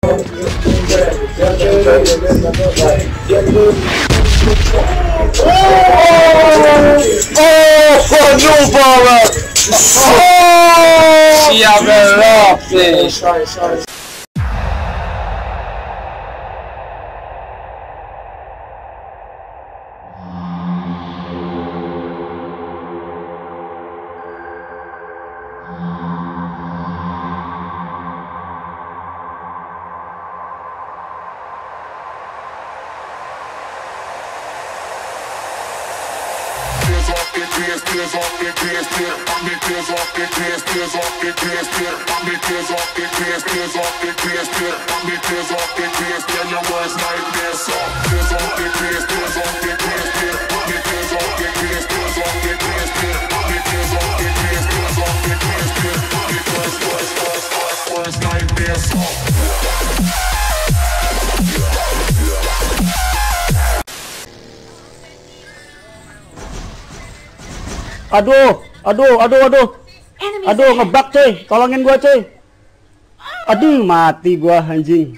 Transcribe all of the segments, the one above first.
Aduh ngebug cuy, tolongin gua cuy. Aduh mati gua anjing.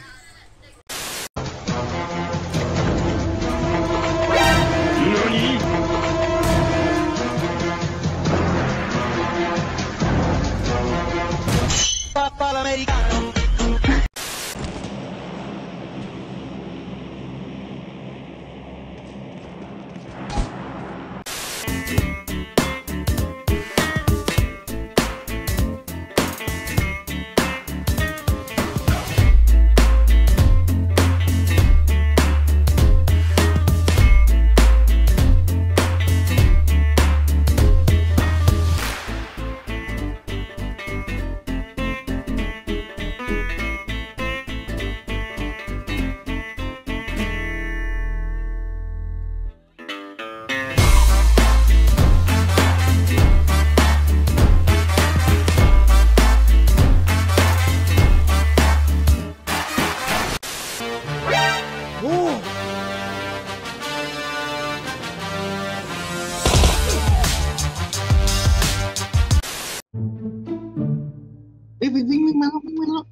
วิ่งมาแล้ว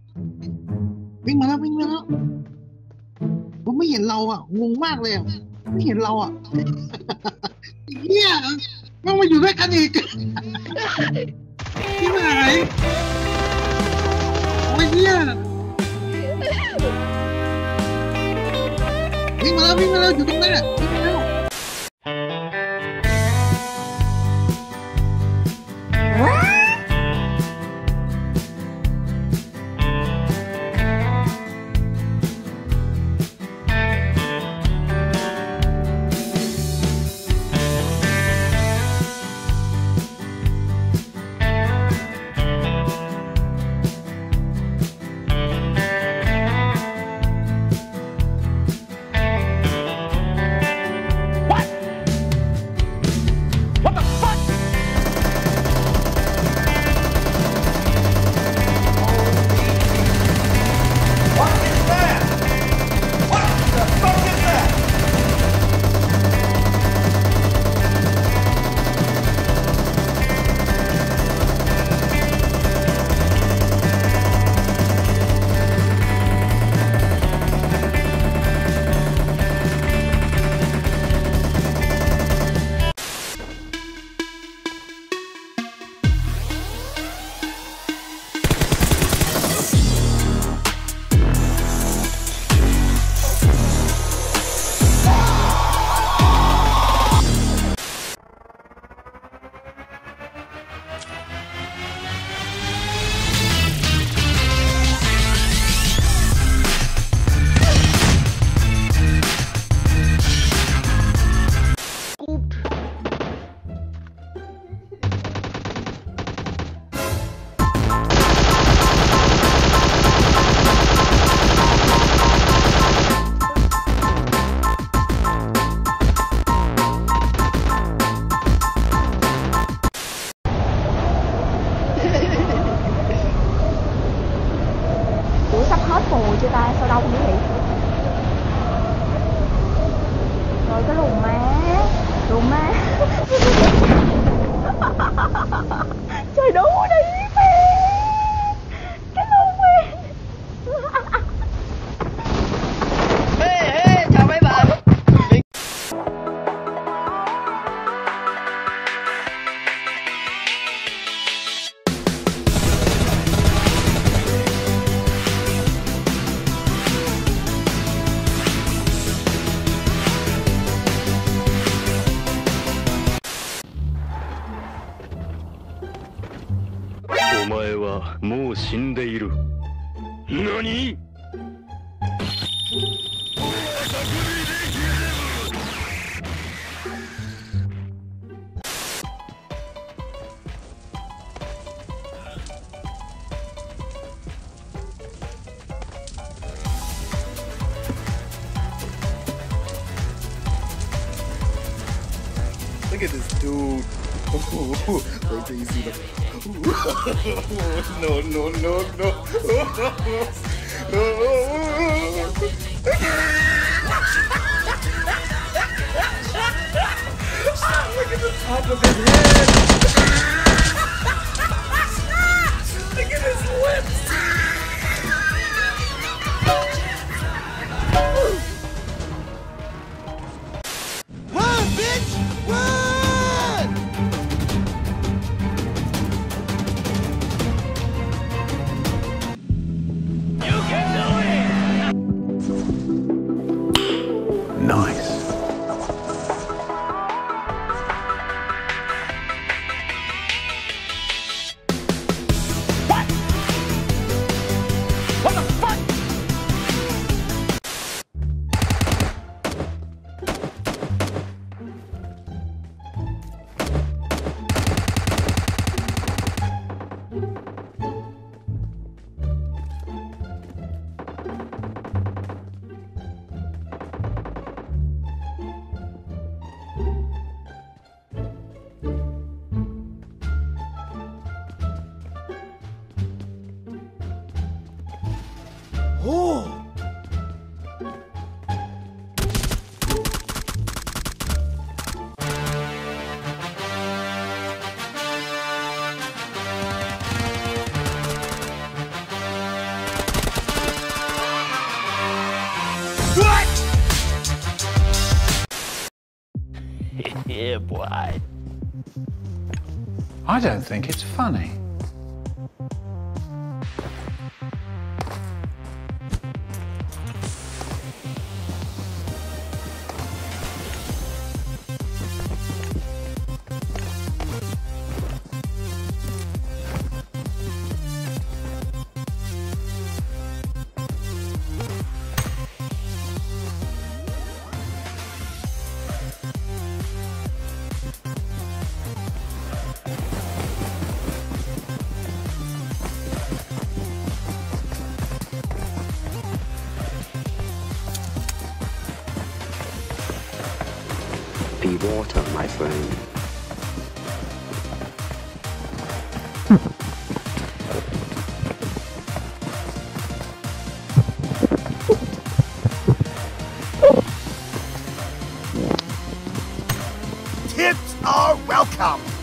ผมไม่เห็นเราอ่ะงงมากเลยอ่ะไม่เห็นเราอ่ะเนี่ยมันมาอยู่ด้วยกันอีกที่ไหนโอ้ยเนี่ยวิ่งมาแล้วอยู่ตรงนั้นอ่ะวิ่งมาแล้ว chưa ta, sao đâu không biết vậy. Rồi cái lùn má trời đủ đi phê cái lùn phê 死んでいる。何？ Look at this dude. Wait till you see the. No, no, no, no. Look at the top of his head. Look at his lips. Run, bitch! Run! You can do it! Nice. What? What the fuck? Oh! What? Yeah, boy. I don't think it's funny. Be water, my friend. Tips are welcome.